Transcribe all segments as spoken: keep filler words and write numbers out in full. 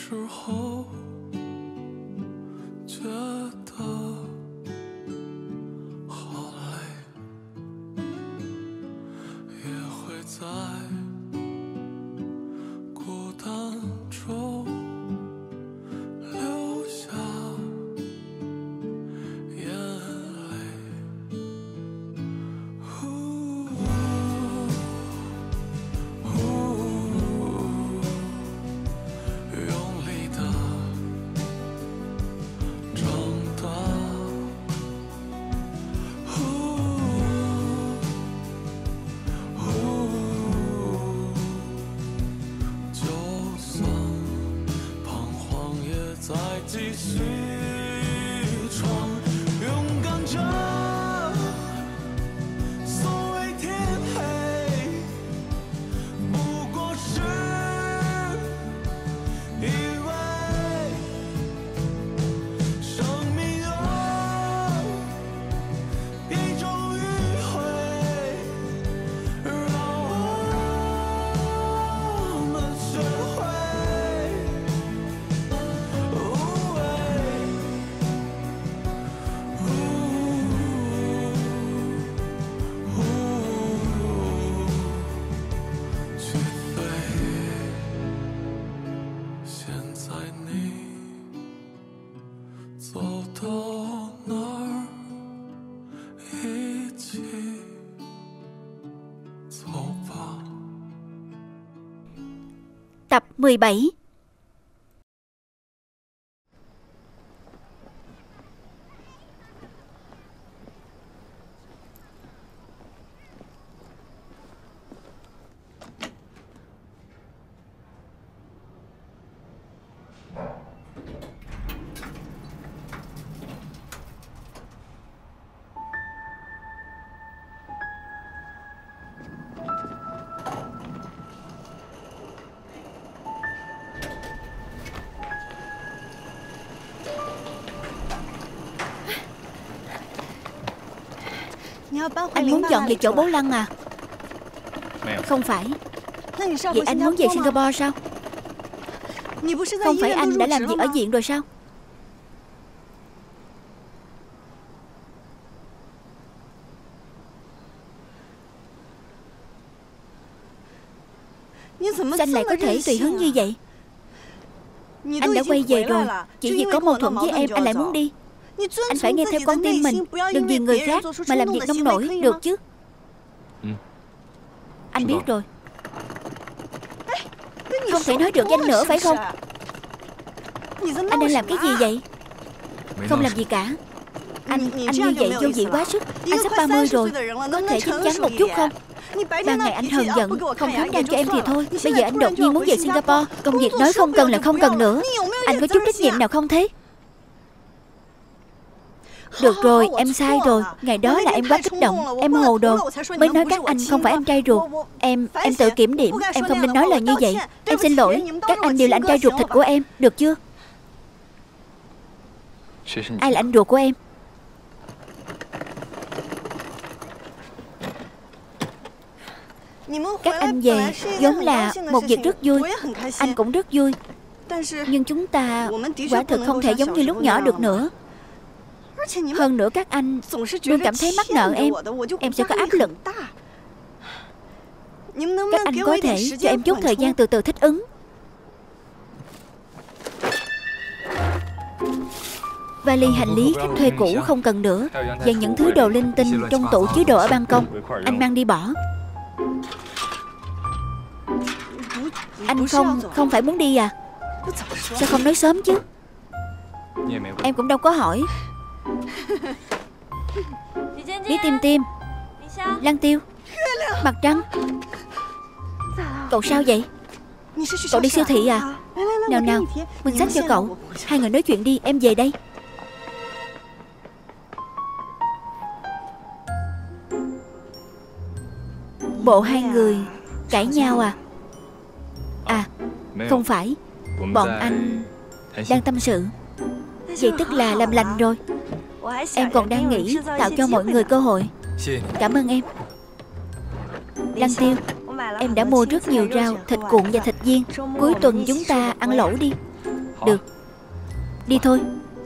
Tập mười bảy. Anh muốn dọn về chỗ bố Lăng à? Không phải. Vậy anh muốn về Singapore sao? Không phải anh đã làm việc ở viện rồi sao? Sao anh lại có thể tùy hứng như vậy? Anh đã quay về rồi, chỉ vì có mâu thuẫn với em anh lại muốn đi. Anh phải nghe theo con tim mình, đừng vì người khác mà làm việc nông nổi, được chứ? Anh biết rồi. Không thể nói được với anh nữa phải không? Anh đang làm cái gì vậy? Không làm gì cả. Anh, anh như vậy vô vị quá sức. Anh sắp ba mươi rồi, có thể chín chắn một chút không? Ban ngày anh hờn giận, không khám đam cho em thì thôi. Bây giờ anh đột nhiên muốn về Singapore. Công việc nói không cần là không cần nữa. Anh có chút trách nhiệm nào không thế? Được rồi, em sai rồi. Ngày đó là em quá kích động, em hồ đồ mới nói các anh không phải em trai ruột. Em, em tự kiểm điểm. Em không nên nói lời như vậy. Em xin lỗi, các anh đều là anh trai ruột thịt của em, được chưa? Ai là anh ruột của em? Các anh về vốn là một việc rất vui. Anh cũng rất vui. Nhưng chúng ta quả thực không thể giống như lúc nhỏ được nữa. Hơn nữa các anh luôn cảm thấy mắc nợ em. Em sẽ có áp lực. Các anh có thể cho em chút thời gian từ từ thích ứng. Vali hành lý khách thuê cũ không cần nữa. Và những thứ đồ linh tinh trong tủ chứa đồ ở ban công anh mang đi bỏ. Anh không, không phải muốn đi à? Sao không nói sớm chứ? Em cũng đâu có hỏi. Lý Tim Tim, Lăng Tiêu, Mặt Trăng. Cậu sao vậy? Cậu đi siêu thị à? Nào nào, mình xách cho cậu. Hai người nói chuyện đi, em về đây. Bộ hai người cãi nhau à? À, không phải. Bọn anh đang tâm sự. Vậy tức là làm lành rồi. Em còn đang nghĩ tạo cho mọi người cơ hội. Cảm ơn em. Lăng Tiêu, em đã mua rất nhiều rau, thịt cuộn và thịt viên. Cuối tuần chúng ta ăn lẩu đi. Được. Đi thôi.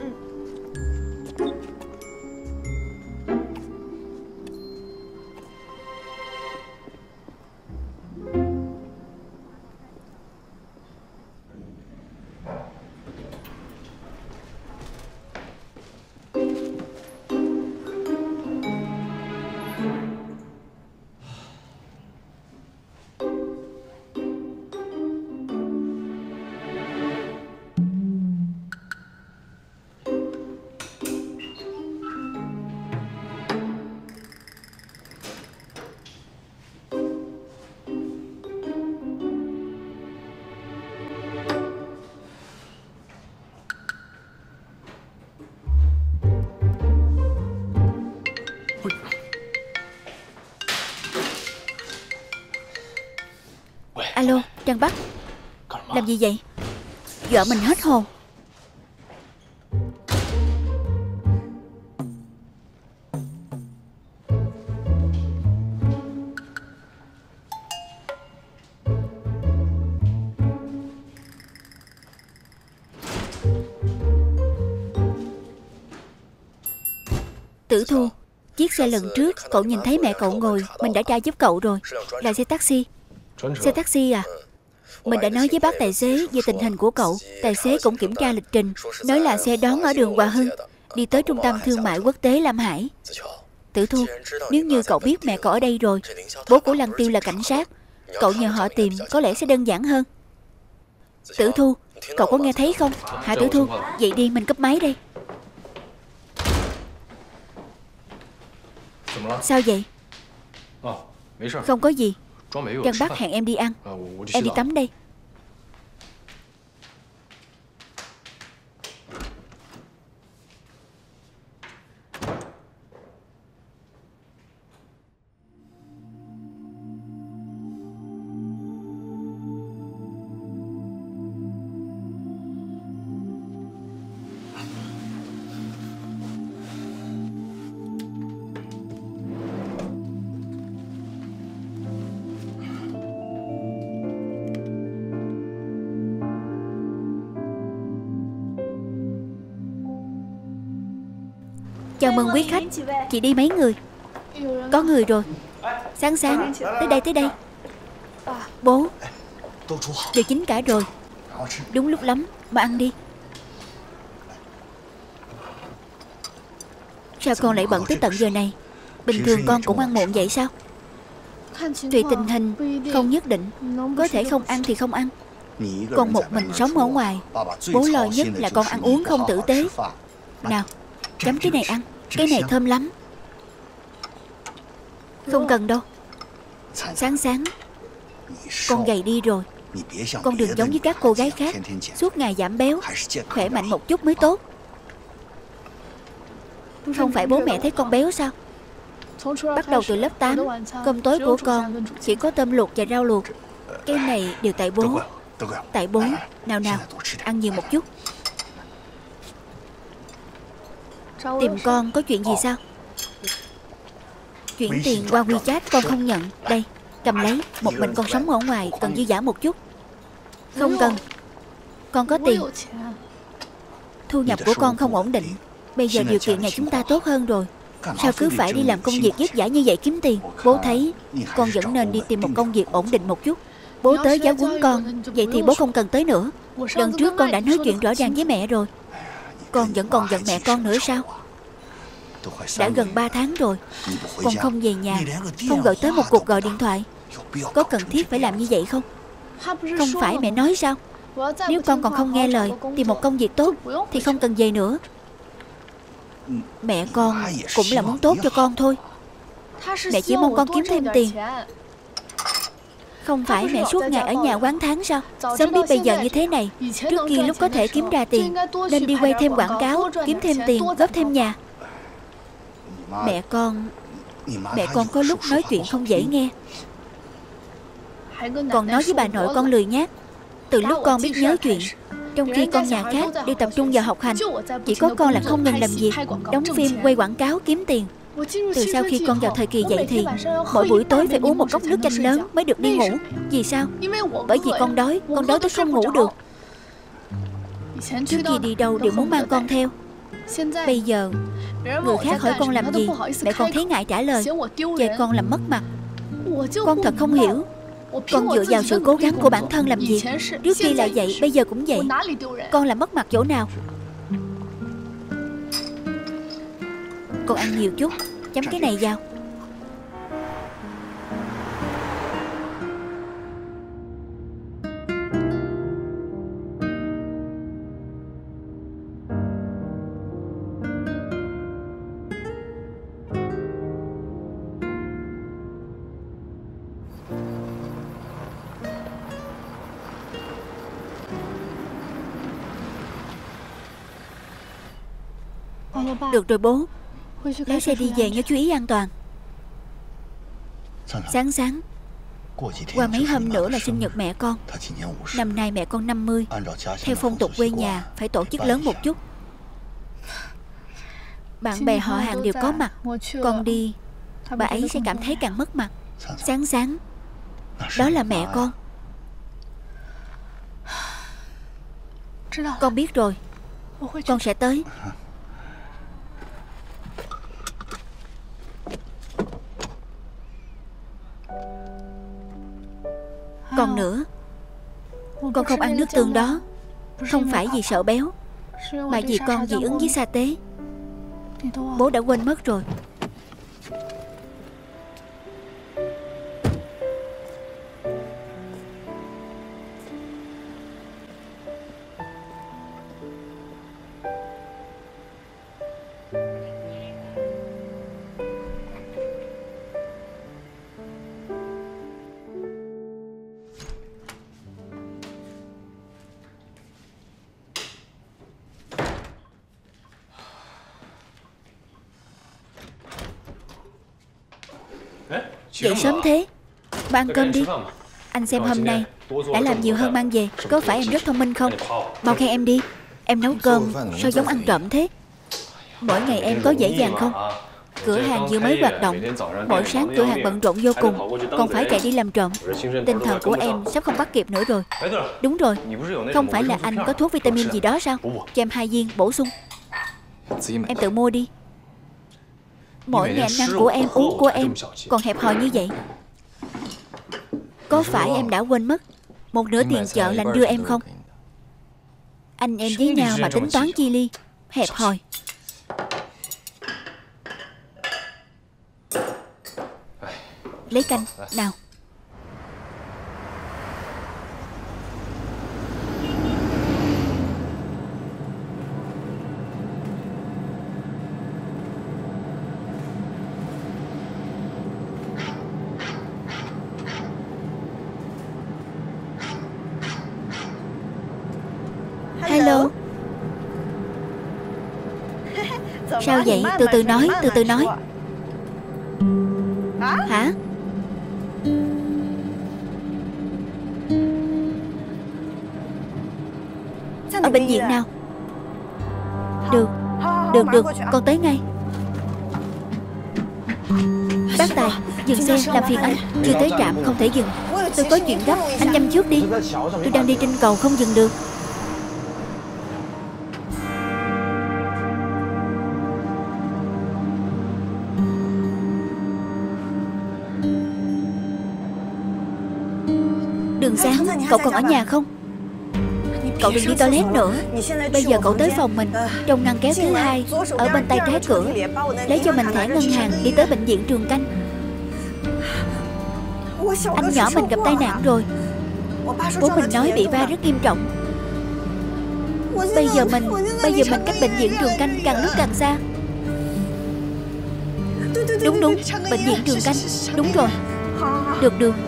Alo, Trang Bắc. Làm gì vậy? Dọa mình hết hồn. Tử Thu, chiếc xe lần trước cậu nhìn thấy mẹ cậu ngồi, mình đã tra giúp cậu rồi. Là xe taxi. Xe taxi à? Mình đã nói với bác tài xế về tình hình của cậu. Tài xế cũng kiểm tra lịch trình, nói là xe đón ở đường Hòa Hưng, đi tới trung tâm thương mại quốc tế Lam Hải. Tử Thu, nếu như cậu biết mẹ cậu ở đây rồi, bố của Lăng Tiêu là cảnh sát, cậu nhờ họ tìm có lẽ sẽ đơn giản hơn. Tử Thu, cậu có nghe thấy không? Hả Tử Thu? Vậy đi, mình cúp máy đây. Sao vậy? Không có gì. Trang Bắc hẹn em đi ăn. Em đi tắm đây. Chào mừng quý khách. Chị đi mấy người? Có người rồi. Sáng sáng, tới đây tới đây. Bố, đều chín cả rồi. Đúng lúc lắm, mà ăn đi. Sao con lại bận tới tận giờ này? Bình thường con cũng ăn muộn vậy sao? Tùy tình hình, không nhất định. Có thể không ăn thì không ăn. Con một mình sống ở ngoài, bố lo nhất là con ăn uống không tử tế. Nào, chấm cái này ăn. Cái này thơm lắm. Không cần đâu. Sáng sáng, con gầy đi rồi. Con đừng giống với các cô gái khác, suốt ngày giảm béo. Khỏe mạnh một chút mới tốt. Không phải bố mẹ thấy con béo sao? Bắt đầu từ lớp tám, cơm tối của con chỉ có tôm luộc và rau luộc. Cái này đều tại bố. Tại bố. Nào nào, ăn nhiều một chút. Tìm con có chuyện gì sao? Chuyển tiền qua WeChat con không nhận. Đây, cầm lấy. Một mình con sống ở ngoài, cần dư dả một chút. Không cần. Con có tiền. Thu nhập của con không ổn định. Bây giờ điều kiện nhà chúng ta tốt hơn rồi. Sao cứ phải đi làm công việc vất vả như vậy kiếm tiền? Bố thấy con vẫn nên đi tìm một công việc ổn định một chút. Bố tới giáo huấn con, vậy thì bố không cần tới nữa. Lần trước con đã nói chuyện rõ ràng với mẹ rồi. Con vẫn còn giận mẹ con nữa sao? Đã gần ba tháng rồi, con không về nhà, không gọi tới một cuộc gọi điện thoại. Có cần thiết phải làm như vậy không? Không phải mẹ nói sao? Nếu con còn không nghe lời, tìm một công việc tốt thì không cần về nữa. Mẹ con cũng là muốn tốt cho con thôi. Mẹ chỉ mong con kiếm thêm tiền. Không phải mẹ suốt ngày ở nhà quán tháng sao? Sớm biết bây giờ như thế này, trước kia lúc có thể kiếm ra tiền nên đi quay thêm quảng cáo, kiếm thêm tiền, góp thêm nhà. Mẹ con Mẹ con có lúc nói chuyện không dễ nghe. Còn nói với bà nội con lười nhác. Từ lúc con biết nhớ chuyện, trong khi con nhà khác đều tập trung vào học hành, chỉ có con là không ngừng làm việc, đóng phim, quay quảng cáo, kiếm tiền. Từ sau khi con vào thời kỳ dậy thì mỗi buổi tối phải uống một cốc nước chanh lớn mới được đi ngủ. Vì sao? Bởi vì con đói, con đói tới không ngủ được. Trước kia đi đâu đều muốn mang con theo. Bây giờ người khác hỏi con làm gì, mẹ con thấy ngại trả lời, chê con làm mất mặt. Con thật không hiểu, con dựa vào sự cố gắng của bản thân làm gì. Trước kia là vậy, bây giờ cũng vậy. Con làm mất mặt chỗ nào? Con ăn nhiều chút, chấm cái này vào. Được rồi bố, lái xe đi về nhớ chú ý an toàn. Sáng sáng, qua mấy hôm nữa là sinh nhật mẹ con. Năm nay mẹ con năm mươi. Theo phong tục quê nhà phải tổ chức lớn một chút. Bạn bè họ hàng đều có mặt. Con đi, bà ấy sẽ cảm thấy càng mất mặt. Sáng sáng, đó là mẹ con. Con biết rồi, con sẽ tới. Còn nữa, con không ăn nước tương đó không phải vì sợ béo, mà vì con dị ứng với sa tế. Bố đã quên mất rồi. Dậy sớm thế, ba ăn cơm đi. Anh xem hôm nay đã làm nhiều hơn mang về. Có phải em rất thông minh không? Mau khen em đi. Em nấu cơm sao giống ăn trộm thế? Mỗi ngày em có dễ dàng không? Cửa hàng vừa mới hoạt động, mỗi sáng cửa hàng bận rộn vô cùng, còn phải chạy đi làm trộm. Tinh thần của em sắp không bắt kịp nữa rồi. Đúng rồi, không phải là anh có thuốc vitamin gì đó sao? Cho em hai viên bổ sung. Em tự mua đi. Mỗi ngày ăn của em, uống của em, còn hẹp hòi như vậy. Có phải em đã quên mất một nửa tiền chợ là anh đưa em không? Anh em với nhau mà tính toán chi ly, hẹp hòi. Lấy canh, nào. Hello. Sao vậy? Từ từ nói, từ từ nói. Hả? Ở bệnh viện nào? Được, được, được, con tới ngay. Bác Tài, dừng xe, làm phiền anh. Chưa tới trạm không thể dừng. Tôi có chuyện gấp, anh nhanh trước đi. Tôi đang đi trên cầu không dừng được. Đường Sáng, cậu còn ở nhà không? Cậu đừng đi toilet nữa. Bây giờ cậu tới phòng mình, trong ngăn kéo thứ hai, ở bên tay trái cửa, lấy cho mình thẻ ngân hàng, đi tới bệnh viện Trường Canh. Anh nhỏ mình gặp tai nạn rồi. Bố mình nói bị va rất nghiêm trọng. Bây giờ mình Bây giờ mình cách bệnh viện Trường Canh càng lúc càng xa. Đúng đúng, bệnh viện Trường Canh. Đúng rồi. Được được.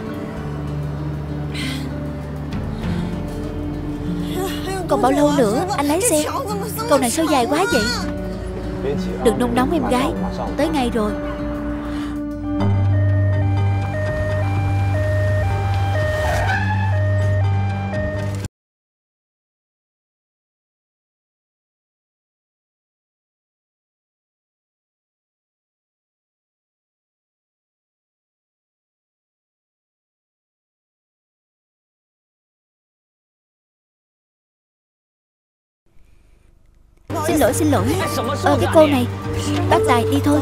Còn bao lâu nữa anh lái xe? Cầu này sao dài quá vậy? Đừng nôn nóng em gái, tới ngay rồi. Xin lỗi xin lỗi. Ờ cái cô này. Bác Tài đi thôi.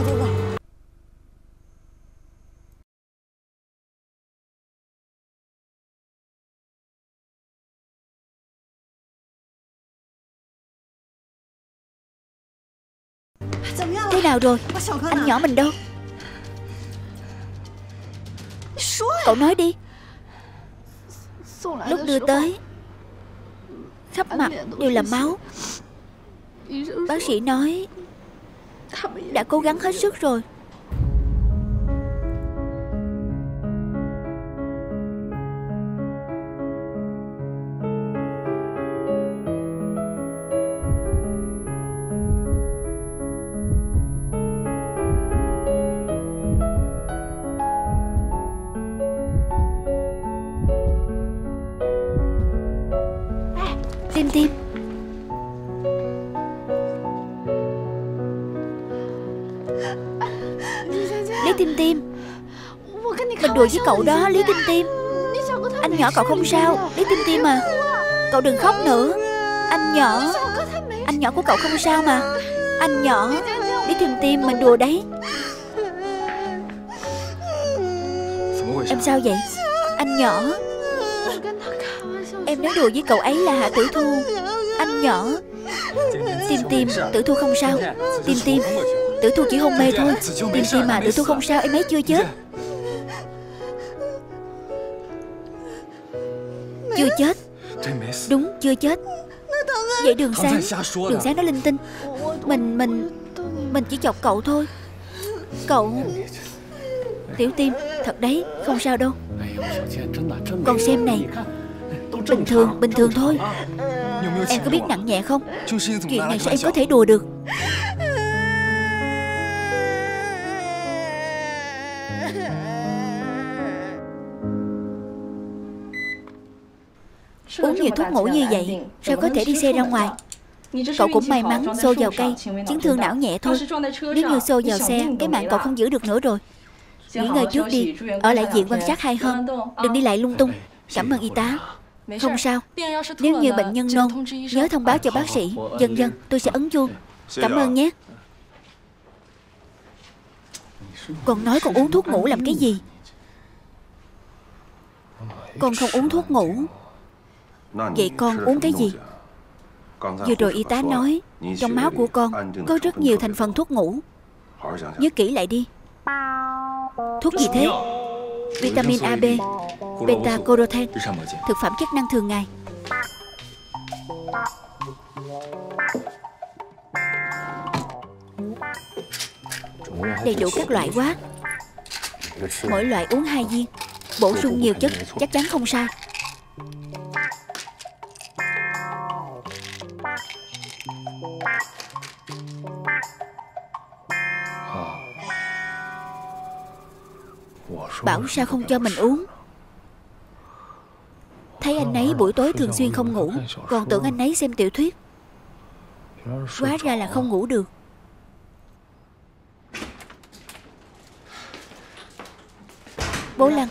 Thế nào rồi? Anh nhỏ mình đâu? Cậu nói đi. Lúc đưa tới khắp mặt đều là máu. Bác sĩ nói đã cố gắng hết sức rồi. Tim Tim. Lý Tim Tim. Mình đùa với cậu đó Lý Tim Tim. Anh nhỏ cậu không sao Lý Tim Tim à. Cậu đừng khóc nữa. Anh nhỏ. Anh nhỏ của cậu không sao mà. Anh nhỏ. Lý Tim Tim, mình đùa đấy. Em sao vậy? Anh nhỏ. Em nói đùa với cậu ấy là Hạ Tử Thu. Anh nhỏ. Tim Tim, Tử Thu không sao. Tim Tim, Tử Thu chỉ hôn mê thôi. Tim Tim mà, Tử Thu không sao, em ấy chưa chết. Chưa chết. Đúng, chưa chết. Vậy Đường Sáng, Đường Sáng nói linh tinh. Mình, mình, mình chỉ chọc cậu thôi. Cậu. Tiểu Tim, thật đấy, không sao đâu. Con xem này. Bình thường, bình thường thôi. Em có biết nặng nhẹ không? Chuyện này sao em có thể đùa được? Uống nhiều thuốc ngủ như vậy sao có thể đi xe ra ngoài? Cậu cũng may mắn xô vào cây, chấn thương não nhẹ thôi. Nếu như xô vào xe, cái mạng cậu không giữ được nữa rồi. Nghỉ ngơi trước đi, ở lại viện quan sát hai hôm. Đừng đi lại lung tung. Cảm ơn y tá. Không sao. Nếu như bệnh nhân nôn, nhớ thông báo cho bác sĩ. Dần dần tôi sẽ ấn chuông. Cảm ơn nhé. Con nói con uống thuốc ngủ làm cái gì? Con không uống thuốc ngủ. Vậy con uống cái gì? Vừa rồi y tá nói trong máu của con có rất nhiều thành phần thuốc ngủ. Nhớ kỹ lại đi. Thuốc gì thế? Vitamin A, B, beta-carotene, thực phẩm chức năng thường ngày. Đầy đủ các loại quá. Mỗi loại uống hai viên. Bổ sung nhiều chất, chắc chắn không sai. Bảo sao không cho mình uống. Thấy anh ấy buổi tối thường xuyên không ngủ, còn tưởng anh ấy xem tiểu thuyết. Hóa ra là không ngủ được. Bố Lăng.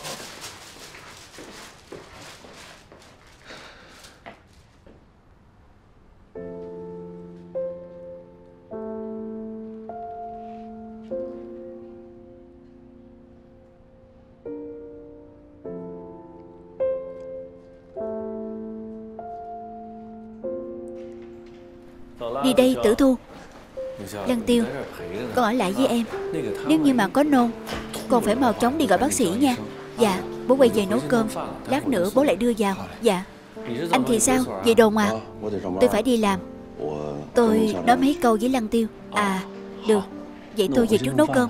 Đi đây Tử Thu. Lăng Tiêu, con ở lại với em. Nếu như mà có nôn, con phải mau chóng đi gọi bác sĩ nha. Dạ, bố quay về nấu cơm. Lát nữa bố lại đưa vào. Dạ. Anh thì sao, về đồn à? Tôi phải đi làm. Tôi nói mấy câu với Lăng Tiêu. À, được. Vậy tôi về trước nấu cơm.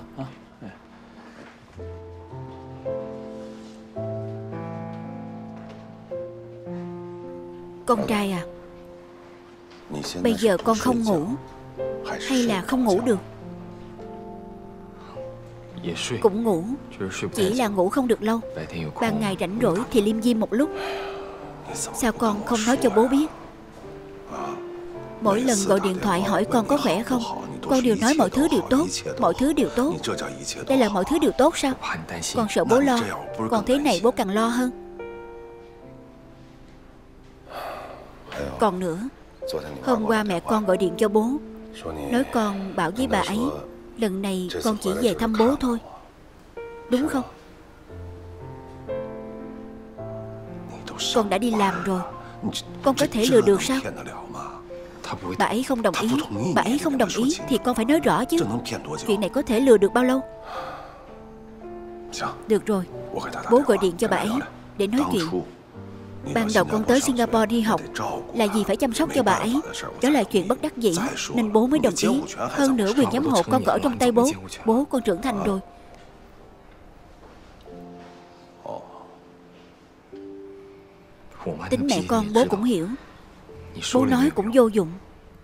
Con trai à, bây giờ con không ngủ hay là không ngủ được? Cũng ngủ, chỉ là ngủ không được lâu. Ban ngày rảnh rỗi thì liêm diêm một lúc. Sao con không nói cho bố biết? Mỗi lần gọi điện thoại hỏi con có khỏe không, con đều nói mọi thứ đều tốt. Mọi thứ đều tốt. Đây là mọi thứ đều tốt sao? Con sợ bố lo. Còn thế này bố càng lo hơn. Còn nữa, Hôm qua mẹ con gọi điện cho bố, nói con bảo với bà ấy lần này con chỉ về thăm bố thôi, đúng không? Con đã đi làm rồi, con có thể lừa được sao? Bà ấy không đồng ý. Bà ấy không đồng ý thì con phải nói rõ chứ. Chuyện này có thể lừa được bao lâu? Được rồi, bố gọi điện cho bà ấy để nói chuyện. Ban đầu con tới Singapore đi học là vì phải chăm sóc cho bà ấy. Đó là chuyện bất đắc dĩ nên bố mới đồng ý. Hơn nữa quyền giám hộ con có ở trong tay bố. Bố con trưởng thành rồi. Tính mẹ con bố cũng hiểu. Bố nói cũng vô dụng.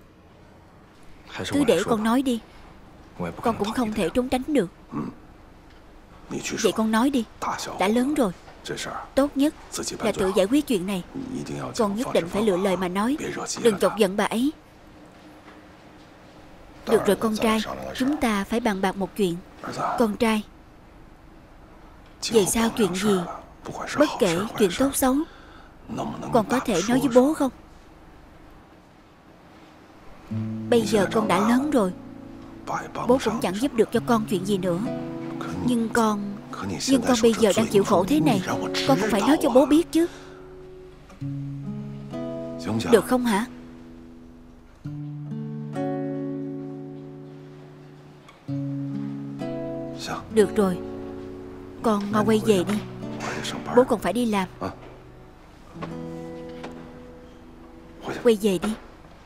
Cứ để con nói đi. Con cũng không thể trốn tránh được. Vậy con nói đi. Đã lớn rồi, tốt nhất là tự giải quyết chuyện này. Con nhất định phải lựa lời mà nói, đừng chọc giận bà ấy. Được rồi con trai, chúng ta phải bàn bạc một chuyện. Con trai, về sau chuyện gì, bất kể chuyện tốt xấu, con có thể nói với bố không? Bây giờ con đã lớn rồi, bố cũng chẳng giúp được cho con chuyện gì nữa. Nhưng con Nhưng con bây giờ đang chịu khổ thế này, con cũng phải nói cho bố biết chứ. Được không hả? Được rồi, con mau quay về đi. Bố còn phải đi làm. Quay về đi.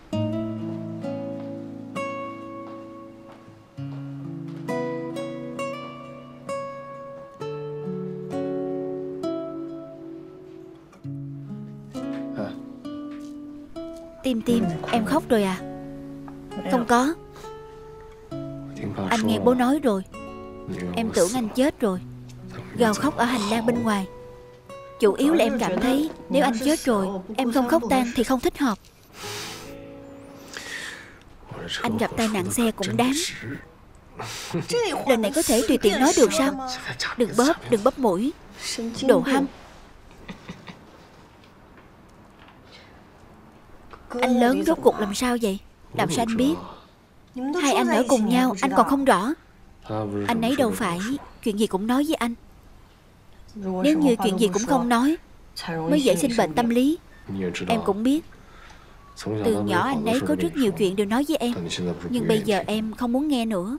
Tim Tim, em khóc rồi à? Không có. Anh nghe bố nói rồi. Em tưởng anh chết rồi. Gào khóc ở hành lang bên ngoài. Chủ yếu là em cảm thấy nếu anh chết rồi, em không khóc tang thì không thích hợp. Anh gặp tai nạn xe cũng đáng. Lần này có thể tùy tiện nói được sao? Đừng bóp, đừng bóp mũi. Đồ hăm. Anh lớn rốt cuộc làm sao vậy? Làm sao anh biết? Hai anh ở cùng nhau anh còn không rõ. Anh ấy đâu phải chuyện gì cũng nói với anh. Nếu như chuyện gì cũng không nói mới dễ sinh bệnh tâm lý. Em cũng biết. Từ nhỏ anh ấy có rất nhiều chuyện đều nói với em. Nhưng bây giờ em không muốn nghe nữa.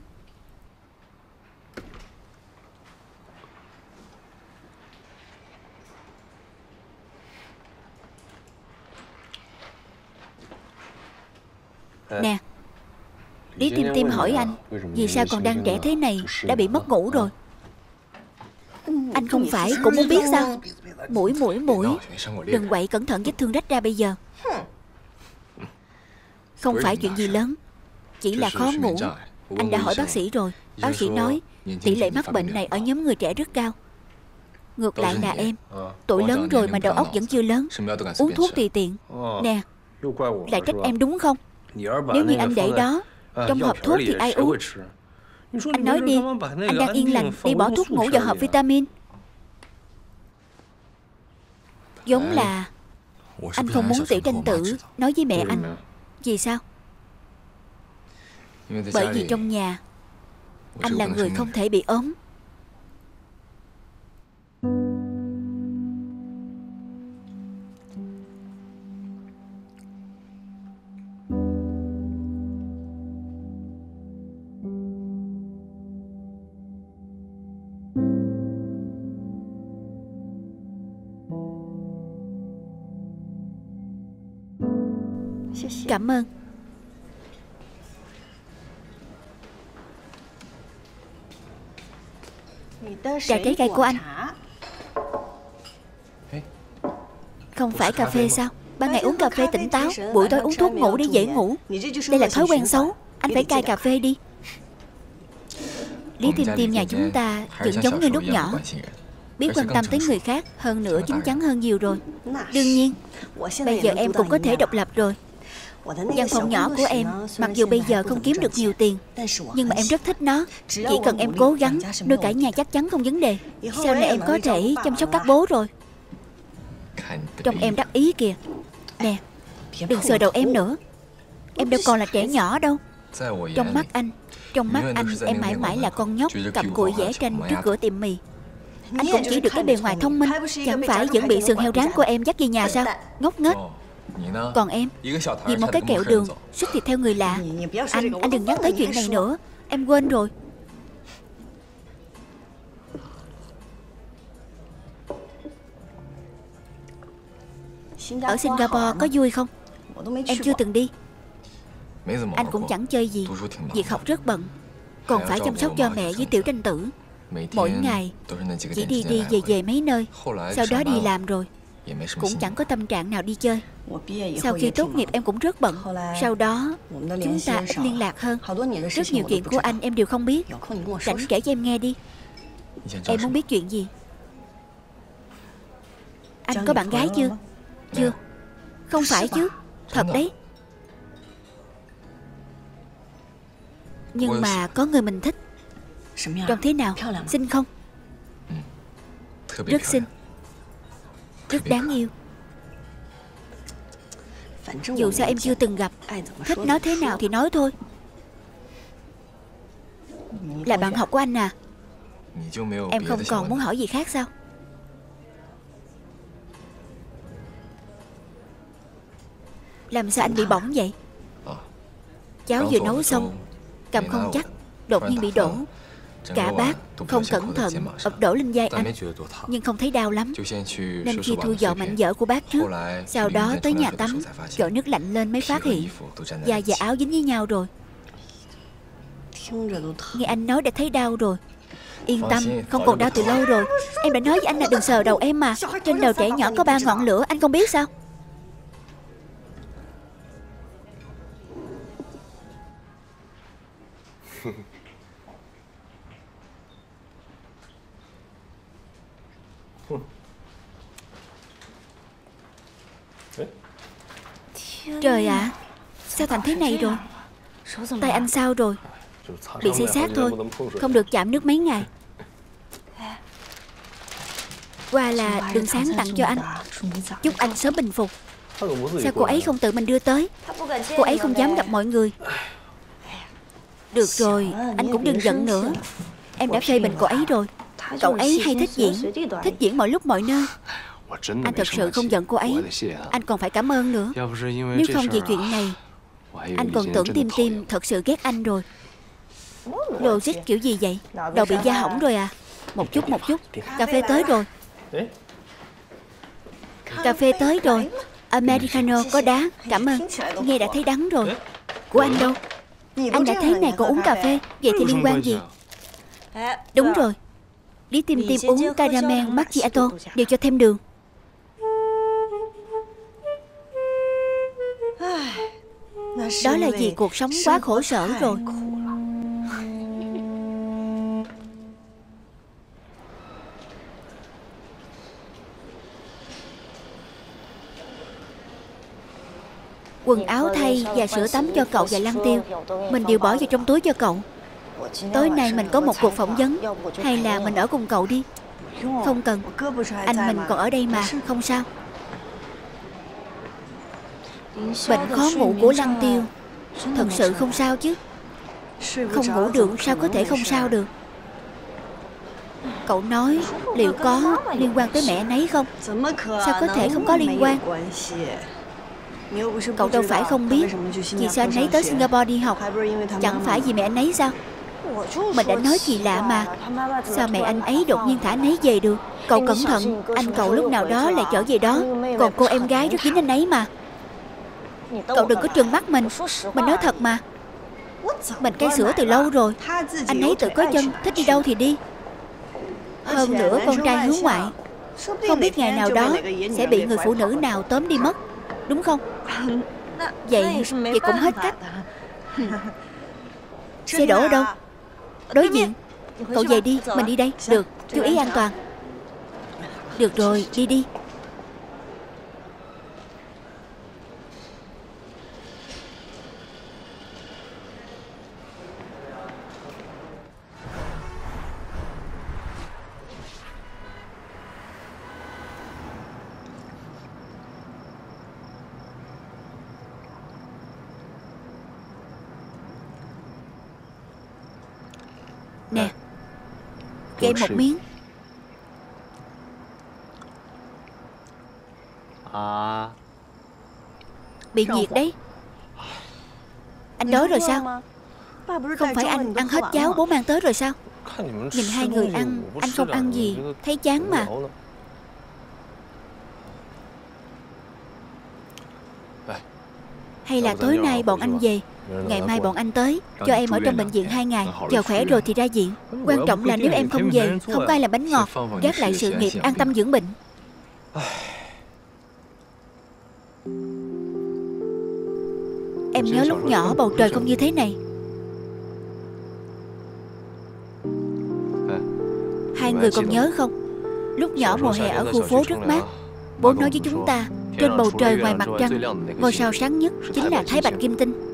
Nè, Lý Tim Tim hỏi anh vì sao còn đang trẻ thế này, đã bị mất ngủ rồi. Anh không phải cũng muốn biết sao? Mũi mũi mũi. Đừng quậy, cẩn thận vết thương rách ra bây giờ. Không phải chuyện gì lớn, chỉ là khó ngủ. Anh đã hỏi bác sĩ rồi. Bác sĩ nói tỷ lệ mắc bệnh này ở nhóm người trẻ rất cao. Ngược lại là em, tuổi lớn rồi mà đầu óc vẫn chưa lớn, uống thuốc tùy tiện. Nè, lại trách em đúng không? Nếu như anh để đó trong hộp thuốc thì ai uống? Anh nói đi, anh đang yên lành đi bỏ thuốc ngủ vào hộp vitamin. Giống là anh không muốn Tiểu Tranh Tử nói với mẹ anh. Vì sao? Bởi vì trong nhà anh là người không thể bị ốm. Cảm ơn. Trà trái cây của anh. Không phải cà phê sao? Ban ngày uống cà phê tỉnh táo, buổi tối uống thuốc ngủ để dễ ngủ. Đây là thói quen xấu. Anh phải cai cà phê đi. Lý Tim Tim nhà chúng ta vẫn giống như lúc nhỏ, biết quan tâm tới người khác, hơn nữa chín chắn hơn nhiều rồi. Đương nhiên, bây giờ em cũng có thể độc lập rồi. Văn phòng nhỏ của em, mặc dù bây giờ không kiếm được nhiều tiền, nhưng mà em rất thích nó. Chỉ cần em cố gắng, nuôi cả nhà chắc chắn không vấn đề. Sau này em có thể chăm sóc các bố rồi. Trông em đắc ý kìa. Nè, Đừng sờ đầu em nữa. Em đâu còn là trẻ nhỏ đâu. Trong mắt anh Trong mắt anh em mãi mãi là con nhóc cầm cụi vẽ tranh trước cửa tiệm mì. Anh cũng chỉ được cái bề ngoài thông minh, chẳng phải vẫn bị sườn heo rán của em dắt về nhà sao? Ngốc nghếch. Còn em, vì một cái kẹo đường suýt thì theo người lạ. Anh, anh đừng nhắc tới chuyện này nữa. Em quên rồi. Ở Singapore có vui không? Em chưa từng đi. Anh cũng chẳng chơi gì, việc học rất bận, còn phải chăm sóc cho mẹ với Tiểu Tranh Tử. Mỗi ngày chỉ đi đi về về mấy nơi. Sau đó đi làm rồi cũng chẳng có tâm trạng nào đi chơi. Sau khi tốt nghiệp em cũng rất bận. Sau đó chúng ta ít liên lạc hơn. Rất nhiều chuyện của anh em đều không biết. Rảnh kể cho em nghe đi. Em muốn biết chuyện gì? Anh có bạn gái chưa? Chưa. Không phải chứ? Thật đấy. Nhưng mà có người mình thích. Trông thế nào? Xinh không? Rất xinh, rất đáng yêu. Dù sao em chưa từng gặp. Thích nói thế nào thì nói thôi. Là bạn học của anh à? Em không còn muốn hỏi gì khác sao? Làm sao anh bị bỏng vậy? Cháo vừa nấu xong cầm không chắc, đột nhiên bị đổ. Cả bát không cẩn thận ập đổ lên vai anh, nhưng không thấy đau lắm, nên khi thu dọn mảnh vỡ của bát trước, sau đó tới nhà tắm dội nước lạnh lên mới phát hiện da và áo dính với nhau rồi. Nghe anh nói đã thấy đau rồi. Yên tâm, không còn đau từ lâu rồi. Em đã nói với anh là đừng sờ đầu em mà. Trên đầu trẻ nhỏ có ba ngọn lửa, anh không biết sao? Trời ạ, à, sao thành thế này rồi? Tay anh sao rồi? Bị xây xát thôi, không được chạm nước mấy ngày. Qua là đường sáng tặng cho anh, chúc anh sớm bình phục. Sao cô ấy không tự mình đưa tới? Cô ấy không dám gặp mọi người. Được rồi, anh cũng đừng giận nữa. Em đã phê bình cô ấy rồi. Cậu ấy hay thích diễn, thích diễn mọi lúc mọi nơi. Anh thật sự không giận cô ấy. Anh còn phải cảm ơn nữa. Nếu không vì chuyện này, anh còn tưởng Tim Tim thật sự ghét anh rồi. Logic kiểu gì vậy? Đầu bị da hỏng rồi à? Một chút một chút. Cà phê tới rồi. Cà phê tới rồi. Americano có đá. Cảm ơn. Nghe đã thấy đắng rồi. Của anh đâu? Anh đã thấy này còn uống cà phê. Vậy thì liên quan gì? Đúng rồi, Lý Tim Tim uống caramel macchiato, đều cho thêm đường. Đó là vì cuộc sống quá khổ sở rồi. Quần áo thay và sữa tắm cho cậu và Lăng Tiêu mình đều bỏ vào trong túi cho cậu. Tối nay mình có một cuộc phỏng vấn, hay là mình ở cùng cậu đi? Không cần, anh mình còn ở đây mà, không sao. Bệnh khó ngủ của Lăng Tiêu thật sự không sao chứ? Không ngủ được sao có thể không sao được? Cậu nói liệu có liên quan tới mẹ anh ấy không? Sao có thể không có liên quan? Cậu đâu phải không biết vì sao anh ấy tới Singapore đi học. Chẳng phải vì mẹ anh ấy sao? Mình đã nói kỳ lạ mà. Sao mẹ anh ấy đột nhiên thả anh ấy về được? Cậu cẩn thận, anh cậu lúc nào đó lại trở về đó. Còn cô em gái rất dính anh ấy mà. Cậu đừng có trừng mắt mình. Mình nói thật mà. Mình cai sữa từ lâu rồi. Anh ấy tự có chân, thích đi đâu thì đi. Hơn nữa con trai hướng ngoại, không biết ngày nào đó sẽ bị người phụ nữ nào tóm đi mất, đúng không? Vậy thì cũng hết cách. Xe đổ ở đâu? Đối diện. Cậu về đi, mình đi đây. Được, chú ý an toàn. Được rồi, đi đi. Nè, cho em một miếng. Bị nhiệt đấy. Anh đói rồi sao? Không phải anh ăn hết cháo bố mang tới rồi sao? Nhìn hai người ăn, anh không ăn gì, thấy chán mà. Hay là tối nay bọn anh về, ngày mai bọn anh tới, cho em ở trong bệnh viện hai ngày, chờ khỏe rồi thì ra viện. Quan trọng là nếu em không về, không có ai làm bánh ngọt, gác lại sự nghiệp, an tâm dưỡng bệnh. Em nhớ lúc nhỏ bầu trời không như thế này. Hai người còn nhớ không? Lúc nhỏ mùa hè ở khu phố rất mát. Bố nói với chúng ta, trên bầu trời ngoài mặt trăng, ngôi sao sáng nhất chính là Thái Bạch Kim Tinh.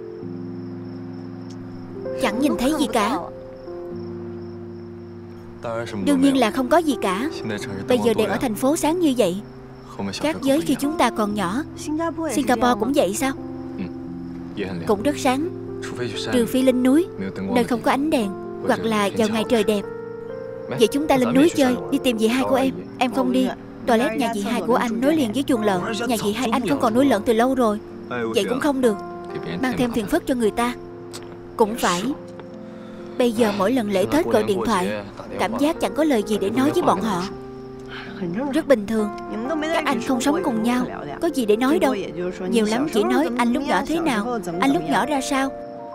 Chẳng nhìn thấy gì cả. Đương nhiên là không có gì cả. Bây giờ đèn ở thành phố sáng như vậy. Khác với khi chúng ta còn nhỏ. Singapore cũng vậy sao? Cũng rất sáng, trừ phi lên núi, nơi không có ánh đèn, hoặc là vào ngày trời đẹp. Vậy chúng ta lên núi chơi, đi tìm dì hai của em. Em không đi. Toilet nhà dì hai của anh nối liền với chuồng lợn. Nhà dì hai anh không còn nuôi lợn từ lâu rồi. Vậy cũng không được. Mang thêm phiền phức cho người ta. Cũng phải. Bây giờ mỗi lần lễ Tết gọi điện thoại, cảm giác chẳng có lời gì để nói với bọn họ. Rất bình thường. Các anh không sống cùng nhau, có gì để nói đâu. Nhiều lắm chỉ nói anh lúc nhỏ thế nào, anh lúc nhỏ ra sao.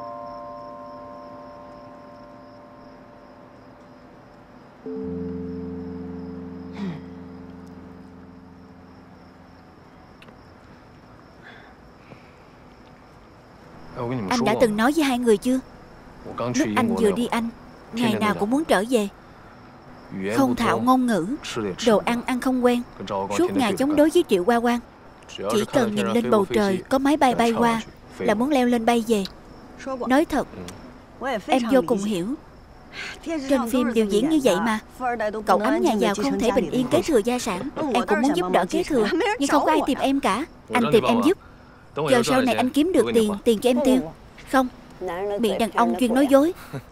Anh đã từng nói với hai người chưa? Lúc anh vừa đi Anh, ngày nào cũng muốn trở về. Không thạo ngôn ngữ, đồ ăn ăn không quen, suốt ngày chống đối với Triệu Hoa Quang. Chỉ cần nhìn lên bầu trời có máy bay bay qua là muốn leo lên bay về. Nói thật, em vô cùng hiểu. Trên phim đều diễn như vậy mà. Cậu ấm nhà giàu không thể bình yên kế thừa gia sản. Em cũng muốn giúp đỡ kế thừa, nhưng không có ai tìm em cả. Anh tìm em giúp. Giờ sau này anh kiếm được tiền, tiền cho em tiêu. Không, miệng đàn ông chuyên nói dối.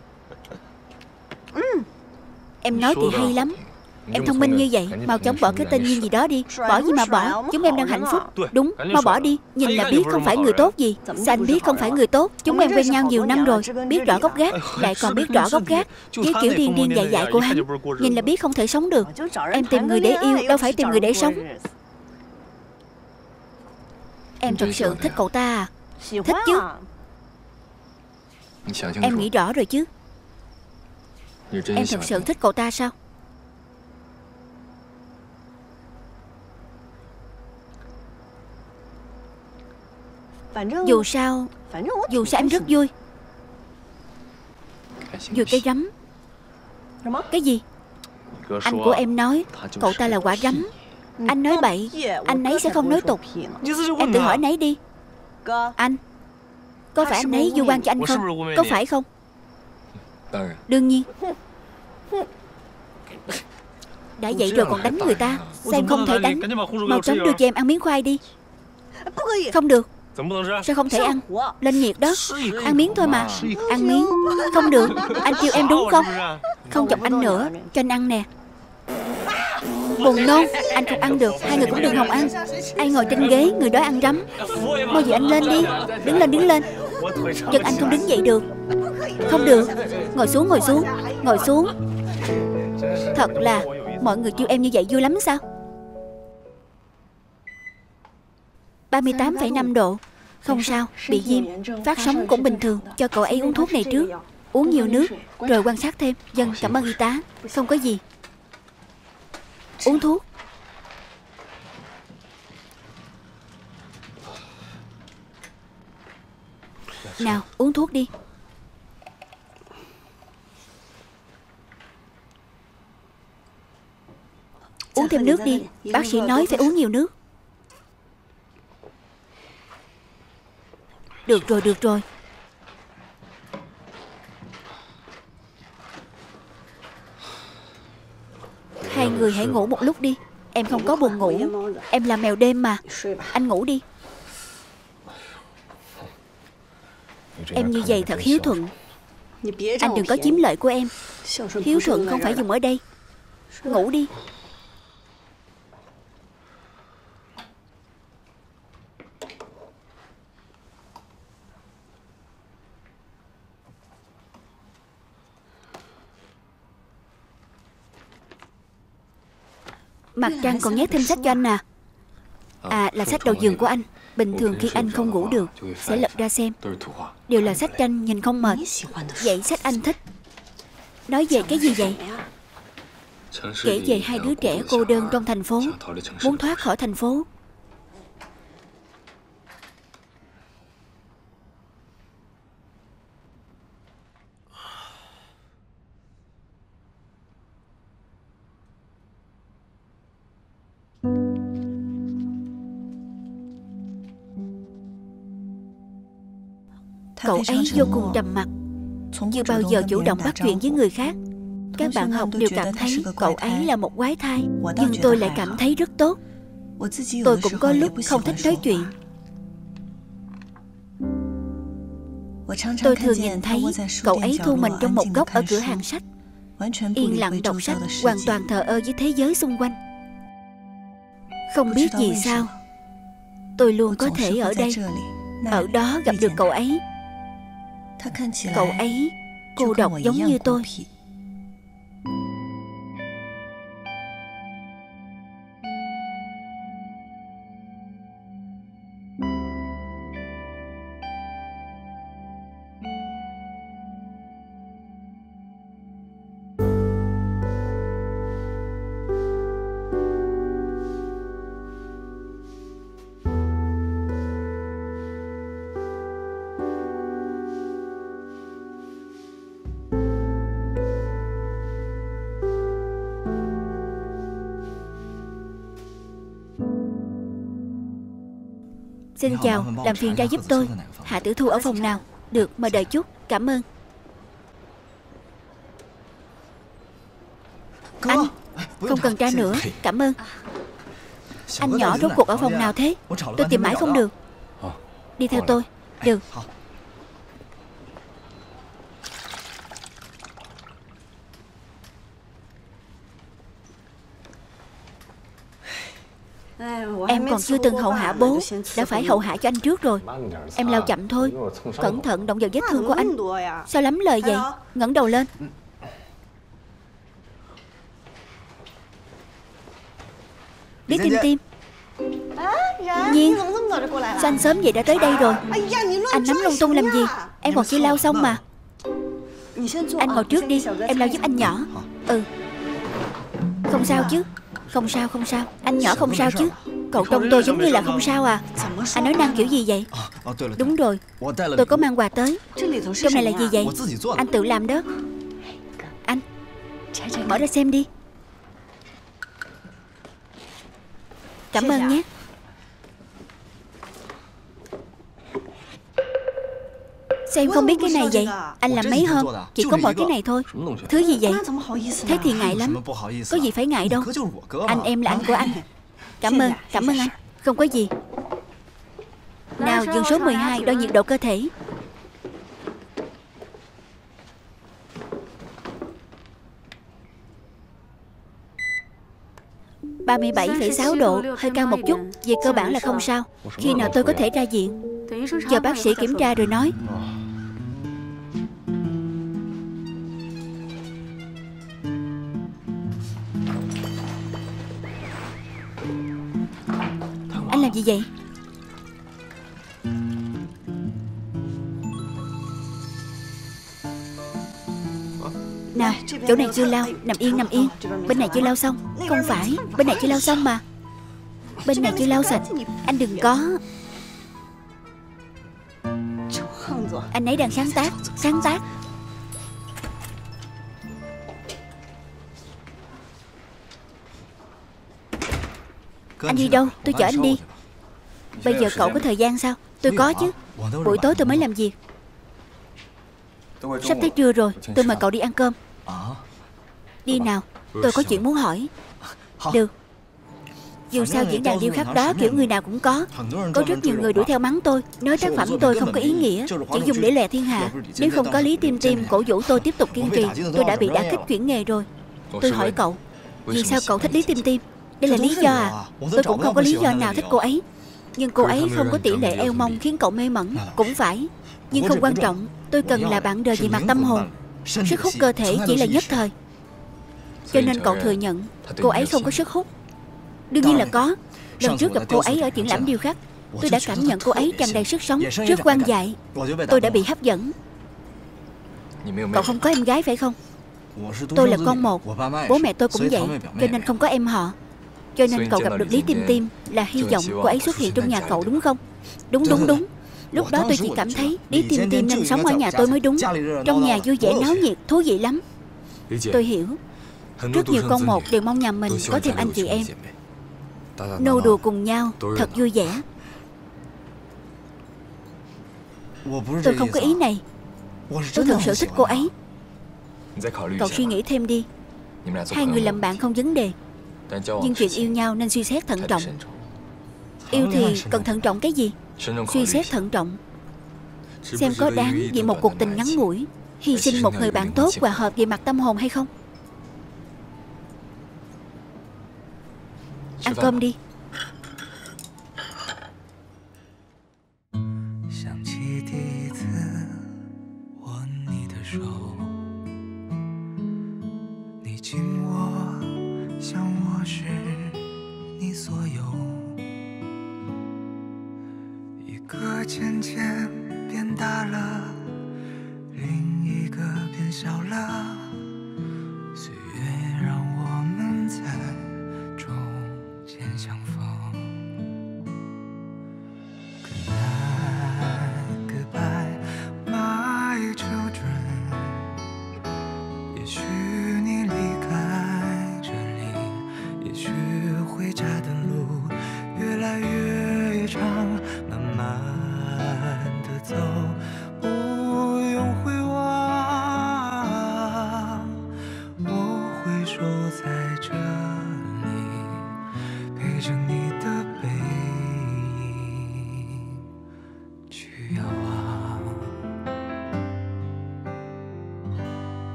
Em nói thì hay lắm. Em thông minh như vậy, mau chóng bỏ cái tên Nhiên gì đó đi. Bỏ gì mà bỏ, chúng em đang hạnh phúc. Đúng, mau bỏ đi. Nhìn là biết không phải người tốt gì. Sao anh biết không phải người tốt? Chúng em quen nhau nhiều năm rồi, biết rõ gốc gác, lại còn biết rõ gốc gác. Với kiểu điên điên dại dại của hắn, nhìn là biết không thể sống được. Em tìm người để yêu, đâu phải tìm người để sống. Em thật sự thích cậu ta à? Thích chứ. Em nghĩ rõ rồi chứ. Em thật sự thích cậu ta sao? Dù sao, dù sao em rất vui. Vui cái rắm. Cái gì? Anh của em nói cậu ta là quả rắm. Anh nói bậy, anh ấy sẽ không nói tục. Em tự hỏi anh ấy đi. Anh, có phải anh ấy vu oan cho anh không? Có phải không? Đương nhiên. Đã vậy rồi còn đánh người ta. Xem không thể đánh. Mau chóng đưa cho em ăn miếng khoai đi. Không được. Sao không thể ăn? Lên nhiệt đó. Ăn miếng thôi mà. Ăn miếng. Không được. Anh kêu em đúng không? Không chọc anh nữa. Cho anh ăn nè. Buồn nôn. Anh không ăn được. Hai người cũng đừng hòng ăn. Ai ngồi trên ghế, người đó ăn rắm. Mau dịu anh lên đi. Đứng lên, đứng lên. Chân anh không đứng dậy được. Không được. Ngồi xuống, ngồi xuống. Ngồi xuống. Thật là mọi người kêu em như vậy vui lắm sao? ba mươi tám phẩy năm độ. Không sao, bị viêm. Phát sóng cũng bình thường. Cho cậu ấy uống thuốc này trước. Uống nhiều nước, rồi quan sát thêm. Dân, cảm ơn y tá. Không có gì. Uống thuốc. Nào, uống thuốc đi. Uống thêm nước đi. Bác sĩ nói phải uống nhiều nước. Được rồi, được rồi. Hai người hãy ngủ một lúc đi. Em không có buồn ngủ. Em là mèo đêm mà. Anh ngủ đi. Em như vậy thật hiếu thuận. Anh đừng có chiếm lợi của em. Hiếu thuận không phải dùng ở đây. Ngủ đi. Mặt Trăng còn nhét thêm sách cho anh à? À, là sách đầu giường của anh. Bình thường khi anh không ngủ được sẽ lật ra xem. Đều là sách tranh, nhìn không mệt. Vậy sách anh thích. Nói về cái gì vậy? Kể về hai đứa trẻ cô đơn trong thành phố, muốn thoát khỏi thành phố. Cậu ấy vô cùng trầm mặc, chưa bao giờ chủ động bắt chuyện với người khác. Các bạn học đều cảm thấy cậu ấy là một quái thai, nhưng tôi lại cảm thấy rất tốt. Tôi cũng có lúc không thích nói chuyện. Tôi thường nhìn thấy cậu ấy thu mình trong một góc ở cửa hàng sách, yên lặng đọc sách, hoàn toàn thờ ơ với thế giới xung quanh. Không biết vì sao tôi luôn có thể ở đây, ở đó gặp được cậu ấy. Cậu ấy cô độc giống như tôi. Xin chào, làm phiền ra giúp tôi. Hạ Tử Thu ở phòng nào? Được, mời đợi chút, cảm ơn. Anh, không cần tra nữa, cảm ơn. Anh nhỏ rốt cuộc ở phòng nào thế? Tôi tìm mãi không được. Đi theo tôi. Được. Em còn chưa từng hậu hạ bố, đã phải hậu hạ cho anh trước rồi. Em lau chậm thôi. Cẩn thận động vào vết thương của anh. Sao lắm lời vậy? Ngẩng đầu lên. Biết Tim Tim. Nhiên, sao anh sớm vậy đã tới đây rồi? Anh nắm lung tung làm gì? Em còn chưa lau xong mà. Anh ngồi trước đi, em lau giúp anh nhỏ. Ừ. Không sao chứ? Không sao, không sao. Anh nhỏ không sao chứ? Cậu trông tôi giống như là không sao à? Anh nói năng kiểu gì vậy? Đúng rồi, tôi có mang quà tới. Trong này là gì vậy? Anh tự làm đó. Anh, mở ra xem đi. Cảm ơn nhé. Sao em không biết cái này vậy? Anh làm mấy hôm, chỉ có mỗi cái này thôi. Thứ gì vậy? Thế thì ngại lắm. Có gì phải ngại đâu. Anh em là anh của anh. Cảm ơn, cảm ơn anh. Không có gì. Nào, giường số mười hai, đo nhiệt độ cơ thể. ba mươi bảy phẩy sáu độ, hơi cao một chút. Về cơ bản là không sao. Khi nào tôi có thể ra viện? Chờ bác sĩ kiểm tra rồi nói. Anh làm gì vậy? Nào, chỗ này chưa lau. Nằm yên, nằm yên. Bên này chưa lau xong. Không phải, bên này chưa lau xong mà. Bên này chưa lau sạch. Anh đừng có. Anh ấy đang sáng tác. Sáng tác. Anh đi đâu? Tôi chở anh đi. Bây giờ cậu có thời gian sao? Tôi có chứ. Buổi tối tôi mới làm việc. Sắp tới trưa rồi. Tôi mời cậu đi ăn cơm. Đi nào. Tôi có chuyện muốn hỏi. Được. Dù sao diễn đàn điêu khắc đó kiểu người nào cũng có. Có rất nhiều người đuổi theo mắng tôi, nói tác phẩm tôi không có ý nghĩa, chỉ dùng để lè thiên hạ. Nếu không có Lý Tim Tim cổ vũ tôi tiếp tục kiên trì, tôi đã bị đả kích chuyển nghề rồi. Tôi hỏi cậu, vì sao cậu thích Lý Tim Tim? Đây là lý do à? Tôi cũng không có lý do nào thích cô ấy. Nhưng cô ấy không có tỷ lệ eo mông khiến cậu mê mẩn. Cũng phải. Nhưng không quan trọng. Tôi cần là bạn đời về mặt tâm hồn. Sức hút cơ thể chỉ là nhất thời. Cho nên cậu thừa nhận cô ấy không có sức hút. Đương nhiên là có. Lần trước gặp cô ấy ở triển lãm điêu khắc, tôi đã cảm nhận cô ấy tràn đầy sức sống, rất quan dại. Tôi đã bị hấp dẫn. Cậu không có em gái phải không? Tôi là con một. Bố mẹ tôi cũng vậy, cho nên không có em họ. Cho nên cậu gặp được Lý Tim Tim là hy vọng cô ấy xuất hiện trong nhà cậu đúng không? Đúng đúng đúng. Lúc đó tôi chỉ cảm thấy Lý Tim Tim nên sống ở nhà tôi mới đúng. Trong nhà vui vẻ náo nhiệt, thú vị lắm. Tôi hiểu. Rất nhiều con một đều mong nhà mình có thêm anh chị em, nô đùa cùng nhau, thật vui vẻ. Tôi không có ý này. Tôi thật sự thích cô ấy. Cậu suy nghĩ thêm đi. Hai người làm bạn không vấn đề, nhưng chuyện yêu nhau nên suy xét thận trọng. Yêu thì cần thận trọng cái gì? Suy xét thận trọng, xem có đáng vì một cuộc tình ngắn ngủi hy sinh một người bạn tốt hòa hợp về mặt tâm hồn hay không. Ăn cơm đi.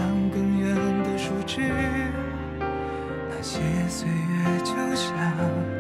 岁月就像